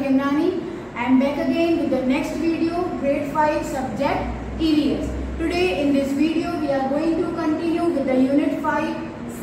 Himnani. I am back again with the next video, grade 5 subject EVS. Today in this video we are going to continue with the unit 5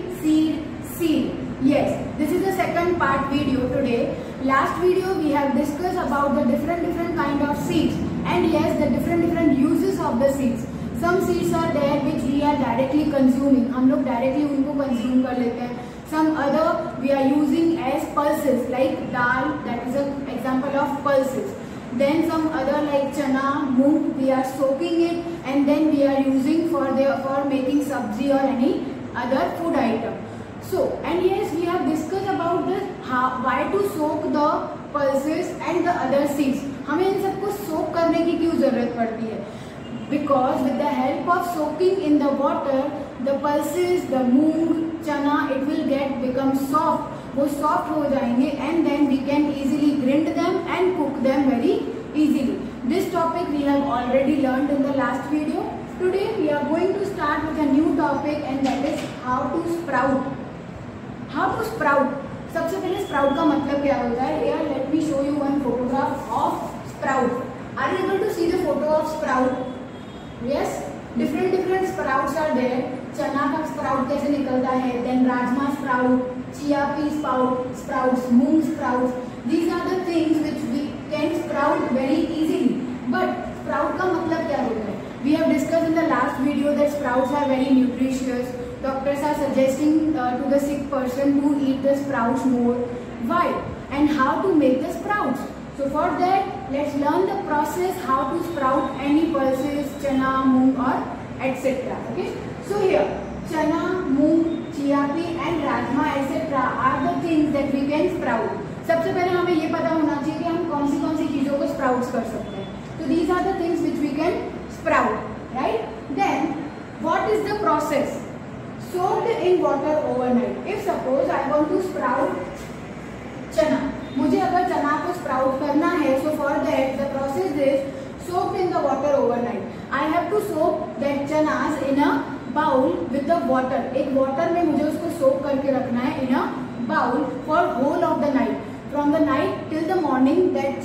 seed. Yes, this is the second part video today. Last video we have discussed about the different kind of seeds, and yes, the different uses of the seeds. Some seeds are there which we are directly consuming, हम लोग directly उनको consume कर लेते हैं. Some other we are using as pulses like dal, that is an example of pulses. Then some other like chana, moong, we are soaking it and then we are using for making sabzi or any other food item. So, and yes, we have discussed about this why to soak the pulses and the other seeds. हमें इन सबको soak करने की क्यों जरूरत पड़ती है? Because with the help of soaking in the water, the pulses, the moong, chana, it will become soft. वो soft हो जाएंगे and then we can easily grind them and cook them very easily. This topic we have already learned in the last video. Today we are going to start with a new topic, and that is how to sprout. How to sprout. सबसे पहले sprout का मतलब क्या होता है? Here let me show you one photograph of sprout. Are you able to see the photo of sprout? Yes, different sprouts are there. चना का sprout कैसे निकलता है? Then rajma sprout, chia pea sprouts, moong sprouts. These are the things which we can sprout very easily. But sprout का मतलब क्या होता है? We have discussed in the last video that sprouts are very nutritious. Doctors are suggesting to the sick person to eat the sprouts more. Why? And how to make the sprouts? So for that, let's learn the process how to sprout any pulses, chana, moong or etc. Okay. So here, chana, moong, chia pea and rajma etc. are the things that we can sprout. सबसे पहले हमें ये पता होना चाहिए कि हम कौन सी चीजों को sprouts कर सकते हैं. So these are the things which we can sprout, right? Then what is the process? Soaked in water overnight. If suppose I want to sprout chana, मुझे अगर चना को स्प्राउट करना है, so for that the process is soaked in the water overnight. I have to soak that chanas in a bowl with the water. एक water में मुझे उसको soak करके रखना है in a bowl for whole of the night. From the night till the morning,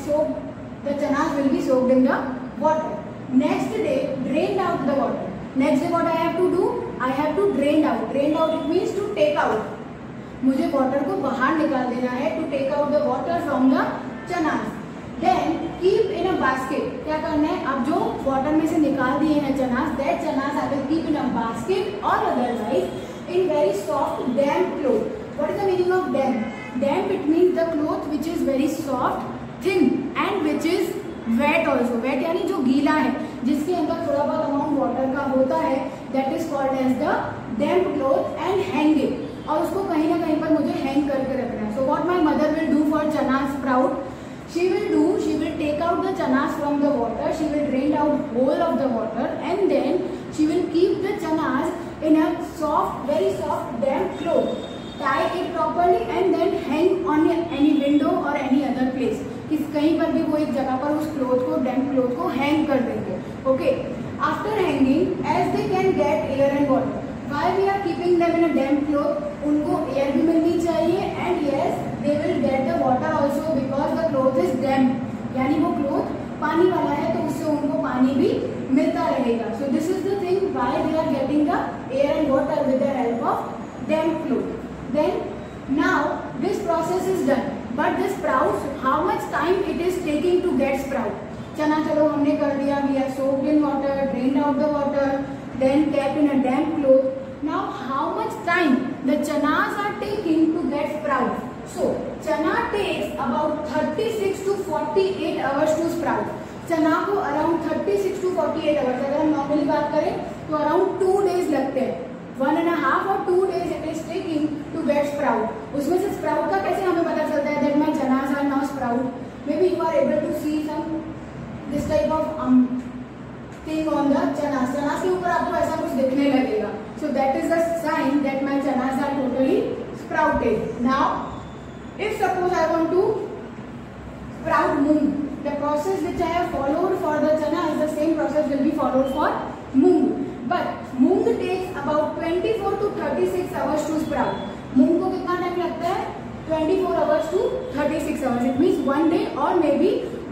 the chanas will be soaked in the water. Next day, drained out the water. Next day what I have to do? I have to drain out. Drain out it means to take out. मुझे water को बाहर निकाल देना है, to take out the water from the chanas. Then keep in a basket. क्या करना है? अब जो वाटर में से निकाल दिए हैं chanas, that chanas I will keep in a basket or otherwise in very soft damp cloth. What is the meaning of damp? Damp it means the cloth which is very soft, thin and which is wet also. Wet यानी जो गीला है, जिसके अंदर थोड़ा बहुत amount water का होता है, that is called as the damp cloth, and hang it. और उसको कहीं ना कहीं पर मुझे हैंग करके रखना है. So what my mother will do for chana sprout? She will take out the chanas from the water. She will drain out whole of the water, and then she will keep the chanas in a soft, very soft, damp cloth. Tie it properly and then hang on any window or any other place. कहीं पर भी वो एक जगह पर उस cloth को, damp cloth को हैंग कर देंगे. Okay. After hanging, as they can get air and water. Why we are keeping them in a damp cloth? उनको air भी मिलनी चाहिए, and yes, they will get the water also because the cloth is damp. यानी वो cloth पानी वाला है तो उससे उनको पानी भी मिलता रहेगा. So this is the thing why they are getting the air and water with the help of damp cloth. Then now this process is done. But the sprouts, how much time it is taking to get sprout? चना चलो हमने कर दिया. We have soaked in water, drained out the water, then kept in a damp cloth. Now how much time the chanas are taking to get sprout? So chana takes about 36 to 48 hours to sprout. चना को around 36 to 48 hours, अगर हम normally बात करें तो around 2 days लगते हैं. 1.5 or 2 days it is taking to get sprout. उसमें से sprout का कैसे हमें पता चलता है that my chanas are now sprout? Maybe you are able to see this type of thing on the chanas. chanas के ऊपर आपको ऐसा कुछ दिखने लगेगा. So that is a sign that my chanas are totally sprouted. Now, if suppose I want to sprout moong, the process which I have followed for the chana is the same process will be followed for moong. But moong takes about 24 to 36 hours to sprout. मूंग को कितना time लगता है? 24 hours to 36 hours. It means 1 day or maybe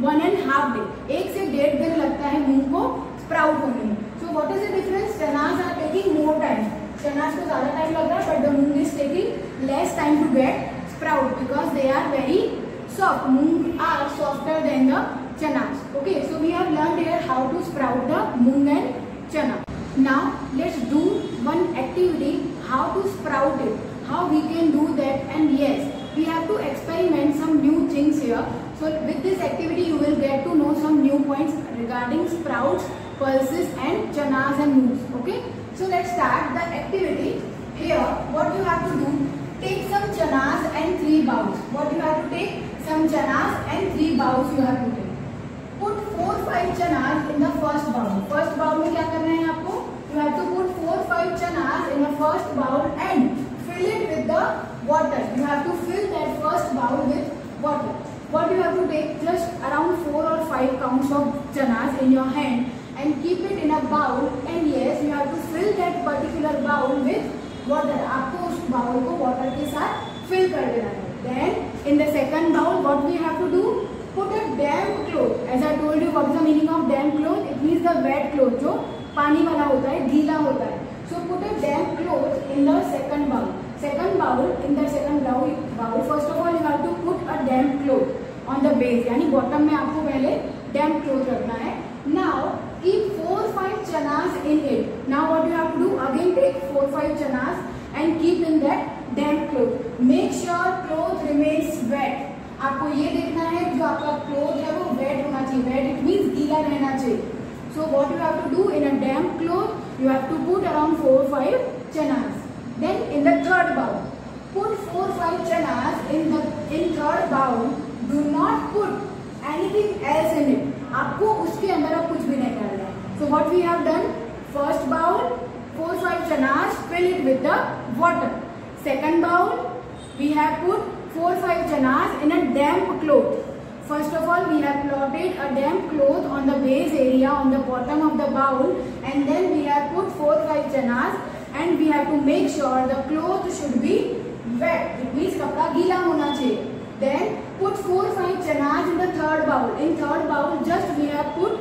1.5 day. 1 से 1.5 दिन लगता है मूंग को sprout होने में. So what is the difference? चनास are taking more time. चनास को ज्यादा टाइम लग रहा है, but the moong is taking less time to get sprout because they are very soft. Moong are softer than the chanas. Okay, so we have learned here how to sprout the moong and chana. Now let's do one activity, how to sprout it, how we can do that. And yes, we have to experiment some new things here. So with this activity you will get to know some new points regarding sprouts, pulses and chanas and moongs. Okay, so let's start the activity. Here what you have to do, take some chanas and 3 bowls. What you have to take? Some chanas and 3 bowls you have to take. Put 4-5 chanas in the first bowl. First bowl में क्या करना है आपको? You have to put 4-5 chanas in the first bowl and fill it with the water. You have to fill that first bowl with water. What you have to take? Just around 4 or 5 counts of chanas in your hand and keep it in a bowl. And yes, you have to fill that particular bowl with water. आपको उस bowl को water के साथ fill कर देना है. Then in the second bowl what we have to do, put a damp cloth. As I told you, what is the meaning of damp cloth? It means the wet cloth, जो पानी वाला होता है, गीला होता है. So put a damp cloth in the second bowl. Second bowl, in the second bowl first of all you have to put a damp cloth on the base. यानी bottom में आपको पहले damp cloth रखना है. Now keep 4-5 chanas in it. Now what you have to do, again take 4-5 chanas and keep in that damp cloth. Make sure cloth remains wet. आपको ये देखना है जो आपका cloth है वो wet होना चाहिए. Wet it means गीला रहना चाहिए. So what you have to do, in a damp cloth you have to put around 4-5 chanas. Then in the third bowl, put 4-5 chanas in third bowl. Do not put anything else in it. आपको उसके अंदर अब कुछ भी नहीं करना है. So what we have done, first bowl 4-5 chanas, fill it with the water. Second bowl we have put 4-5 chanas in a damp cloth. First of all we have plotted a damp cloth on the base area on the bottom of the bowl, and then we have put 4-5 chanas and we have to make sure the cloth should be wet. It means कपड़ा गीला होना चाहिए. Then put 4-5 chanas in the third bowl. In third bowl just we have put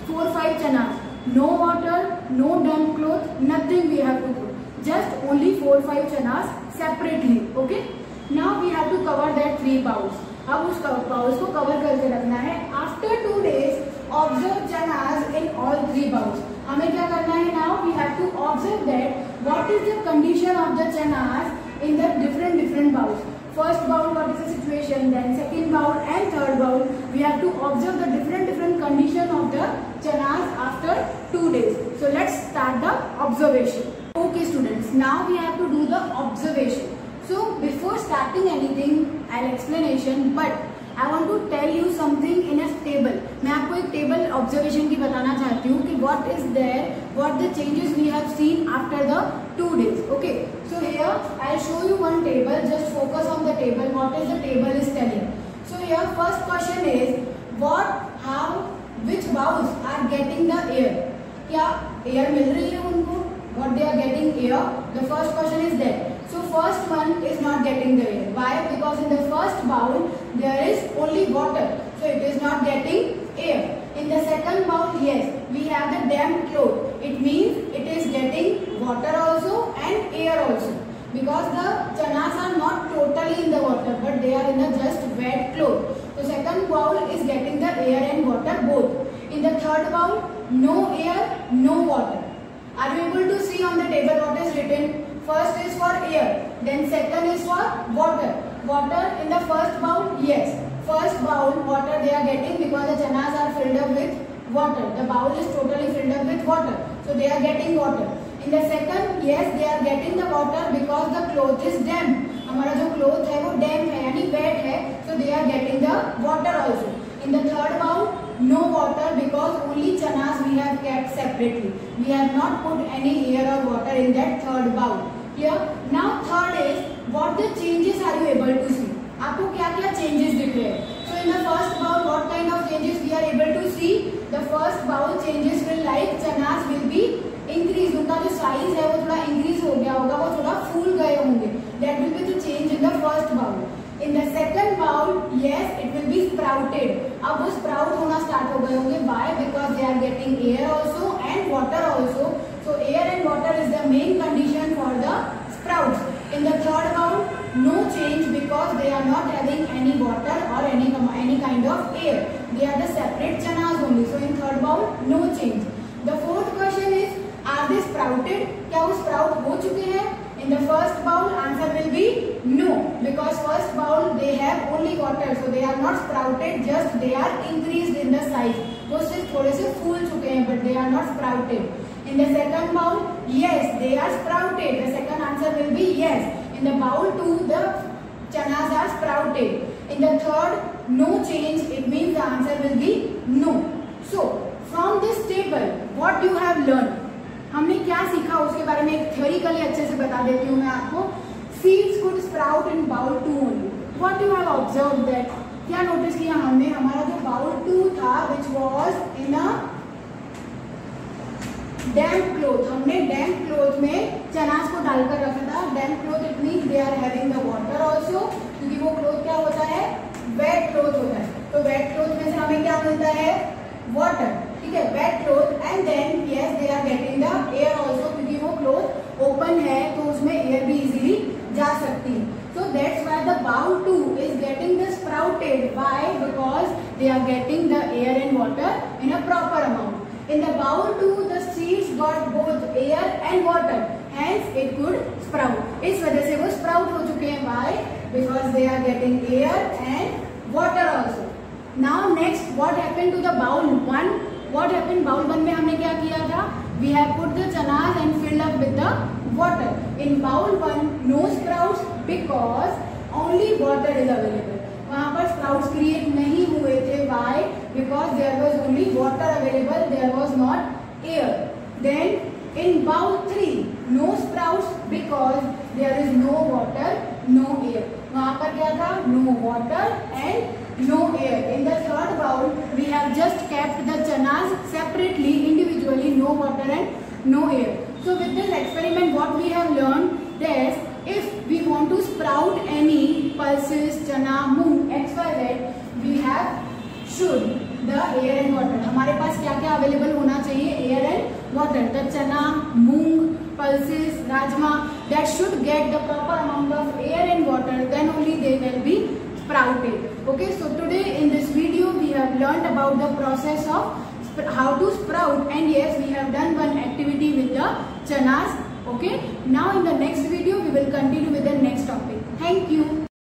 4-5 chanas. No water, no damp cloth, nothing we have to put. Just only 4-5 chanas separately. Okay. Now we have to cover that 3 bowls. अब उस bowls को cover करके रखना है. After 2 days, observe chanas in all 3 bowls. हमें क्या करना है? Now we have to observe that what is the condition of the chanas in the different bowls. First bowl, what is the situation? Then second bowl and third bowl, we have to observe the different condition of the chanas after 2 days. So let's start the observation. Okay students, now we have to do the observation. So before starting anything, I'll explanation, but I want to tell you something in a table. मैं आपको एक table observation की बताना चाहती हूँ कि what is there, what the changes we have seen after the 2 days. Okay, so here I'll show you one table. Just focus on the table. What is the table is telling? So here first question is what, how, which bowls are getting the air? क्या air मिल रही है उनको? What they are getting air? The first question is there. So first one is not getting the air. Why? Because in the first bowl there is only water, so it is not getting air. In the second bowl, yes, we have the damp cloth. It means it is getting water also and air also. Because the chanas are not totally in the water, but they are in the just wet cloth. So second bowl is getting the air and water both. In the third bowl, no air, no water. Are you able to see on the table what is written? First is for air, then second is for water. Water in the first bowl, yes. First bowl, water they are getting because the chanas are filled up with water. The bowl is totally filled up with water, so they are getting water. In the second, yes, they are getting the water because the cloth is damp. हमारा जो cloth है वो damp है यानी wet है, so they are getting the water also. In the third bowl, no water because only chanas we have kept separately. We have not put any air or water in that third bowl. Here, now third is what the changes are you able to see? आपको क्या क्या changes दिख रहे हैं? So in the first bowl, what kind of changes we are able to see? The first bowl changes will like chanas will be increased. उनका जो size है वो थोड़ा increase हो गया होगा, वो थोड़ा फूल गए होंगे. That will be the change in the first bowl. In now sprout होना स्टार्ट हो गए होंगे. Why? Because they are getting air also and water also. So air and water is the main condition for the sprouts. In the third bowl, no change because they are not having any water or any kind of air. They are the separate chanas only. So in third bowl, no change. The fourth question is, are they sprouted? क्या वो sprout हो चुके हैं? In the first bowl, answer will be no, because first bowl they have only water, so they are not sprouted. Just they are increased in the size. वो सिर्फ थोड़े से फूल चुके हैं, but they are not sprouted. In the second bowl, yes, they are sprouted. The second answer will be yes. In the bowl 2, the chanas are sprouted. In the third, no change. It means the answer will be no. So from this table, what you have learned? हमने क्या सीखा उसके बारे में एक theoretically अच्छे से बता देती हूँ मैं आपको. Seeds could sprout in bowl 2 only. What you have observed that? क्या नोटिस किया हमने? हमारा जो bowl 2 था, which was in a damp cloth. हमने damp cloth में चनास को डालकर रखा था. Damp cloth it means they are having the water also. क्योंकि वो cloth क्या होता है? Wet cloth होता है. तो wet cloth में से हमें क्या मिलता है? Water. ठीक है, wet cloth and then yes they are getting the air also, क्योंकि वो cloth open है तो उसमें air भी easily जा सकती है. So that's why the bowl 2 is getting the sprouted. Why? Because they are getting the air and water in a proper amount. In the bowl 2 the seeds got both air and water, hence it could sprout. इस वजह से वो sprout हो चुके हैं. Why? Because they are getting air and water also. Now next, what happened to the bowl 1? What happened? Bowl 1 में हमने क्या किया था? We have put the chanas and filled up with the water. In bowl 1, no sprouts because only water is available. वहाँ पर sprouts create नहीं हुए थे. Why? Because there was only water available. There was not air. Then in bowl 3, no sprouts because there is no water, no air. वहाँ पर क्या था? No water and no air. In the third bowl, we have just kept the chanas separately, individually, no water and no air. So with this experiment, what we have learned is, if we want to sprout any pulses, chana, moong, XYZ, we have should the air and water. हमारे पास क्या क्या available होना चाहिए? Air and water. The chana, moong, pulses, rajma, that should get the proper amount of air and water. Then only they will be sprouted. Okay, so today in this video we have learned about the process of how to sprout, and yes, we have done one activity with the chanas. Okay, now in the next video we will continue with the